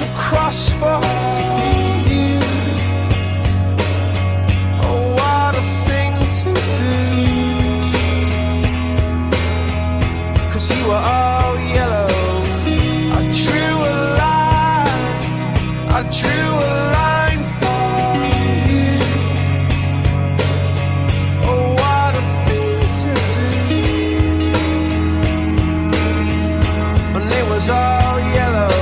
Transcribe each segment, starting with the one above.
to cross for you. Oh, what a thing to do. 'Cause you were all yellow. I drew a line, I drew a line for you. Oh, what a thing to do. And it was all yellow.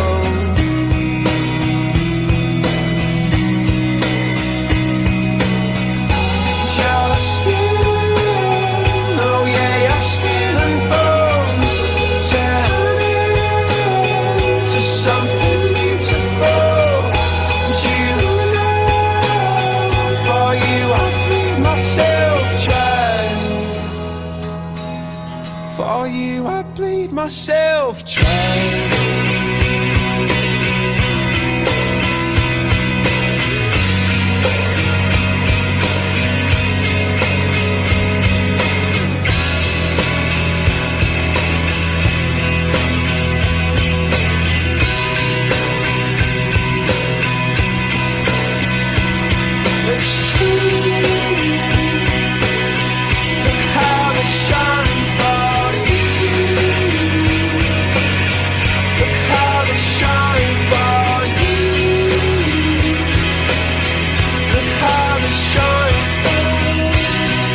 Your skin, oh yeah, your skin and bones turn into something beautiful. And you know, for you I bleed myself dry. For you I bleed myself dry. It's true. Look how they shine for you. Look how they shine for you. Look how they shine for you.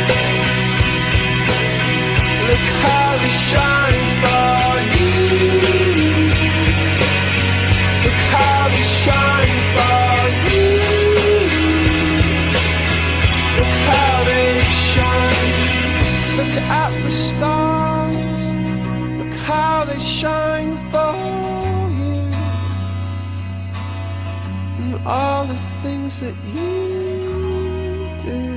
Look how they shine for you. Look how they shine for you. Look how they shine. Look at the stars. Look how they shine for you. And all the things that you do.